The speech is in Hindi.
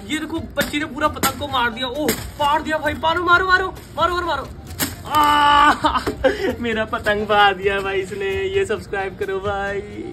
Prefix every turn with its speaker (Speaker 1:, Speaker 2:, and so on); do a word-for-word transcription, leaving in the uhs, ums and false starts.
Speaker 1: ये देखो बच्ची ने पूरा पतंग को मार दिया। ओह फाड़ दिया भाई, मारो मारो मारो मारो मारो मारो। आ, मेरा पतंग फाड़ दिया भाई इसने। ये सब्सक्राइब करो भाई।